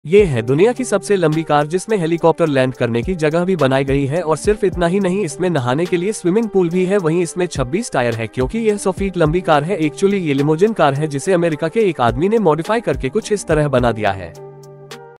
ये है दुनिया की सबसे लंबी कार जिसमें हेलीकॉप्टर लैंड करने की जगह भी बनाई गई है और सिर्फ इतना ही नहीं, इसमें नहाने के लिए स्विमिंग पूल भी है। वहीं इसमें 26 टायर है क्योंकि यह 100 फीट लंबी कार है। एक्चुअली ये लिमोजिन कार है जिसे अमेरिका के एक आदमी ने मॉडिफाई करके कुछ इस तरह बना दिया है।